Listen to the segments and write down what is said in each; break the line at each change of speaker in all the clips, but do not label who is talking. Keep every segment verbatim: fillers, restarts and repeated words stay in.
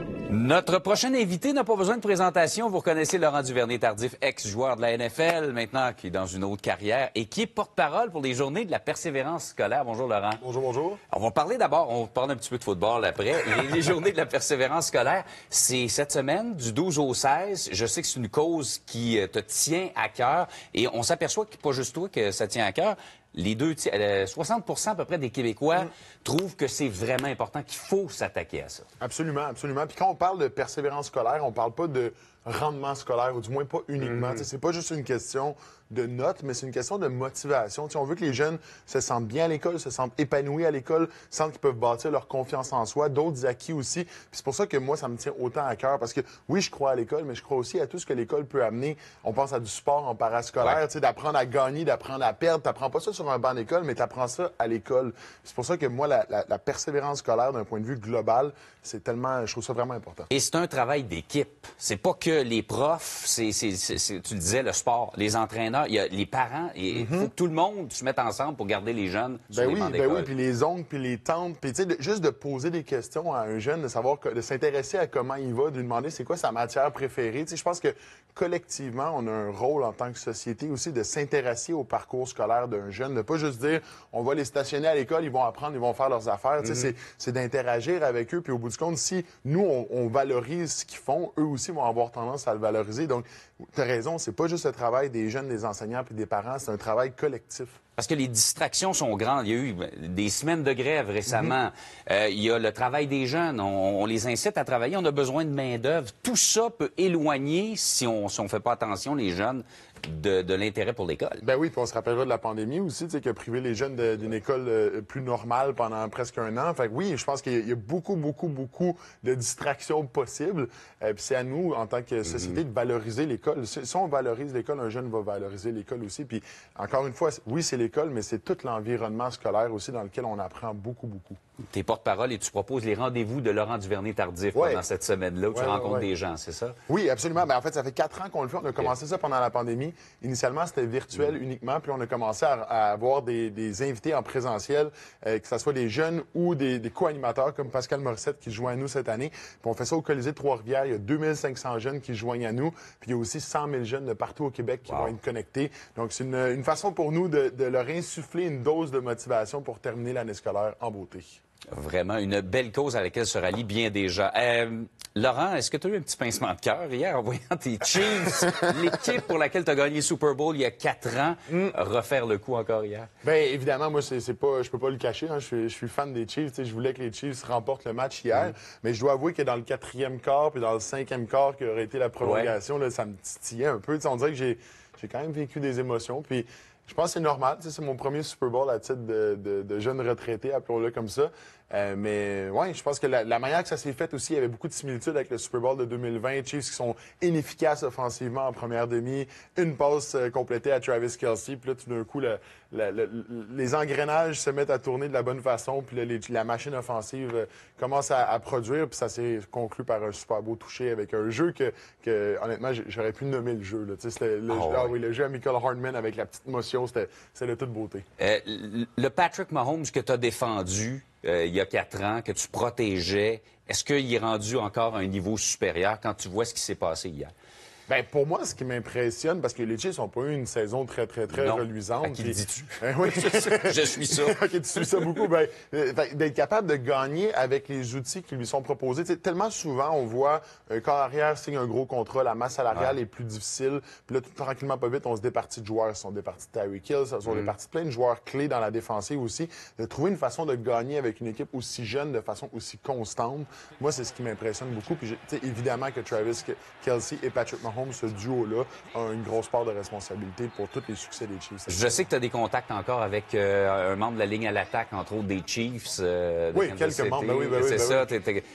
Notre prochain invité n'a pas besoin de présentation. Vous reconnaissez Laurent Duvernay-Tardif, ex-joueur de la N F L, maintenant qui est dans une autre carrière et qui est porte-parole pour les journées de la persévérance scolaire. Bonjour, Laurent.
Bonjour, bonjour.
On va parler d'abord, on va parler un petit peu de football après. Les, les journées de la persévérance scolaire, c'est cette semaine, du douze au seize. Je sais que c'est une cause qui te tient à cœur et on s'aperçoit que pas juste toi que ça tient à cœur. Les deux, soixante pour cent à peu près des Québécois mmh. trouvent que c'est vraiment important, qu'il faut s'attaquer à ça.
Absolument, absolument. Puis quand on parle de persévérance scolaire, on parle pas de rendement scolaire, ou du moins pas uniquement. Mmh. C'est pas juste une question de notes, mais c'est une question de motivation. T'sais, on veut que les jeunes se sentent bien à l'école, se sentent épanouis à l'école, sentent qu'ils peuvent bâtir leur confiance en soi, d'autres acquis aussi. Puis c'est pour ça que moi, ça me tient autant à cœur, parce que oui, je crois à l'école, mais je crois aussi à tout ce que l'école peut amener. On pense à du sport en parascolaire, ouais. d'apprendre à gagner, d'apprendre à perdre. T'apprends pas ça sur un banc d'école, mais t'apprends ça à l'école. C'est pour ça que moi, la, la, la persévérance scolaire, d'un point de vue global, c'est tellement, je trouve ça vraiment important.
Et c'est un travail d'équipe. C'est pas que les profs, c'est, c'est, c'est, c'est, tu le disais, le sport, les entraîneurs, il y a les parents. Il mm-hmm. faut que tout le monde se mette ensemble pour garder les jeunes sur
ben
les
oui,
bancs
ben
d'école.
oui, puis les oncles, puis les tantes, puis tu sais, juste de poser des questions à un jeune, de savoir, que, de s'intéresser à comment il va, de lui demander c'est quoi sa matière préférée. Tu sais, je pense que collectivement, on a un rôle en tant que société aussi de s'intéresser au parcours scolaire d'un jeune, de pas juste dire on va les stationner à l'école, ils vont apprendre, ils vont faire leurs affaires. Mm-hmm. Tu sais, c'est, c'est d'interagir avec eux, puis au bout du compte, si nous, on, on valorise ce qu'ils font, eux aussi vont avoir tendance à le valoriser. Donc, tu as raison, c'est pas juste le travail des jeunes, des enseignants puis des parents, c'est un travail collectif.
Parce que les distractions sont grandes. Il y a eu des semaines de grève récemment. Mm-hmm. euh, il y a le travail des jeunes. On, on les incite à travailler. On a besoin de main-d'œuvre. Tout ça peut éloigner, si on si on fait pas attention, les jeunes de, de l'intérêt pour l'école.
Ben oui, puis on se rappellera de la pandémie aussi, tu sais, qui a privé les jeunes de, d'une école euh, plus normale pendant presque un an. Fait que oui, je pense qu'il y a beaucoup, beaucoup, beaucoup de distractions possibles. Euh, puis c'est à nous, en tant que société, mm-hmm. de valoriser l'école. Si, si on valorise l'école, un jeune va valoriser l'école aussi. Puis encore une fois, oui, c'est l'école, mais c'est tout l'environnement scolaire aussi dans lequel on apprend beaucoup, beaucoup.
T'es porte-parole et tu proposes les rendez-vous de Laurent Duvernay-Tardif ouais. pendant cette semaine-là où ouais, tu rencontres ouais. des gens, c'est ça?
Oui, absolument. Ben, en fait, ça fait quatre ans qu'on le fait. On a commencé okay. ça pendant la pandémie. Initialement, c'était virtuel mmh. uniquement, puis on a commencé à, à avoir des, des invités en présentiel, euh, que ce soit des jeunes ou des, des co-animateurs comme Pascal Morissette qui joint à nous cette année. Puis on fait ça au Colisée de Trois-Rivières. Il y a deux mille cinq cents jeunes qui joignent à nous, puis il y a aussi cent mille jeunes de partout au Québec qui wow. vont être connectés. Donc, c'est une, une façon pour nous de, de leur insuffler une dose de motivation pour terminer l'année scolaire en beauté.
Vraiment, une belle cause à laquelle se rallient bien des gens. Euh, Laurent, est-ce que tu as eu un petit pincement de cœur hier en voyant tes Chiefs, l'équipe pour laquelle tu as gagné le Super Bowl il y a quatre ans, mm. refaire le coup encore hier?
Bien, évidemment, moi, c'est, c'est pas, je peux pas le cacher. Hein, je, suis, je suis fan des Chiefs. Je voulais que les Chiefs remportent le match hier. Mm. Mais je dois avouer que dans le quatrième quart puis dans le cinquième quart, qui aurait été la prolongation, ouais. là, ça me titillait un peu. T'sais, on dirait que j'ai, j'ai quand même vécu des émotions. Puis je pense que c'est normal. C'est mon premier Super Bowl à titre de, de, de jeune retraité, appelons-le comme ça. Euh, mais ouais, je pense que la, la manière que ça s'est fait aussi, il y avait beaucoup de similitudes avec le Super Bowl de deux mille vingt. Chiefs qui sont inefficaces offensivement en première demi, une passe euh, complétée à Travis Kelce, puis là tout d'un coup, la, la, la, les engrenages se mettent à tourner de la bonne façon, puis là, les, la machine offensive euh, commence à, à produire, puis ça s'est conclu par un super beau toucher avec un jeu que, que honnêtement, j'aurais pu nommer le jeu. Là. C'était le, oh, ah, ouais. oui, le jeu à Michael Hardman avec la petite motion, c'était, c'était de toute beauté.
Euh, le Patrick Mahomes que tu as défendu Euh, il y a quatre ans, que tu protégeais, est-ce qu'il est rendu encore à un niveau supérieur quand tu vois ce qui s'est passé hier?
Bien, pour moi, ce qui m'impressionne, parce que les Chiefs n'ont pas eu une saison très, très, très
non.
reluisante.
À qui
puis...
le dis-tu?
Ben, oui.
Je suis ça.
OK, tu suis ça beaucoup. Ben, d'être capable de gagner avec les outils qui lui sont proposés. T'sais, tellement souvent, on voit un corps arrière signe un gros contrat, la masse salariale ouais. est plus difficile. Puis là, tout tranquillement, pas vite, on se départit de joueurs. Ils sont départis de Tyreek Hill, ils sont mm. départis de plein de joueurs clés dans la défensive aussi. De trouver une façon de gagner avec une équipe aussi jeune, de façon aussi constante. Moi, c'est ce qui m'impressionne beaucoup. Puis, évidemment que Travis Kelce et Patrick Mahomes, ce duo-là, a une grosse part de responsabilité pour tous les succès des Chiefs.
Je sais que tu as des contacts encore avec euh, un membre de la ligne à l'attaque, entre autres des Chiefs. Euh, de
oui, quelques
City.
membres. Ben oui, ben oui,
c'est
ben
ça.
Oui.
T'es, t'es,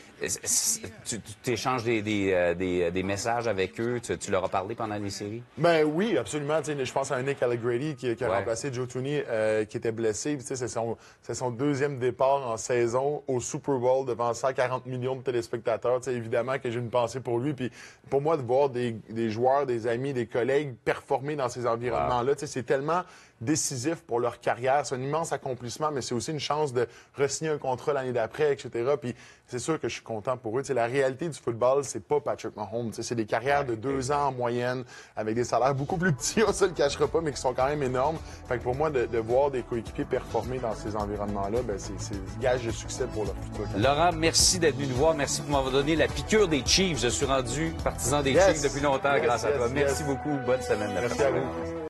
tu, tu échanges des, des, des, des messages avec eux. Tu, tu leur as parlé pendant les séries?
Ben oui, absolument. T'sais, je pense à un Nick Allegretti qui, qui a ouais. remplacé Joe Thuney, euh, qui était blessé. C'est son, c'est son deuxième départ en saison au Super Bowl devant cent quarante millions de téléspectateurs. T'sais, évidemment que j'ai une pensée pour lui. Puis pour moi, de voir des, des joueurs, des amis, des collègues performer dans ces environnements-là, wow. c'est tellement décisif pour leur carrière. C'est un immense accomplissement, mais c'est aussi une chance de re-signer un contrat l'année d'après, et cetera. Puis c'est sûr que je suis content pour eux. T'sais, la réalité du football, c'est pas Patrick Mahomes. C'est des carrières de deux ans en moyenne, avec des salaires beaucoup plus petits, on se le cachera pas, mais qui sont quand même énormes. Fait que pour moi, de, de voir des coéquipiers performer dans ces environnements-là, ben c'est gage de succès pour leur futur.
Laurent, merci d'être venu nous voir. Merci pour m'avoir donné la piqûre des Chiefs. Je suis rendu partisan des
yes.
Chiefs depuis longtemps
yes,
grâce
yes,
à toi.
yes.
Merci beaucoup. Bonne semaine.
Merci à vous.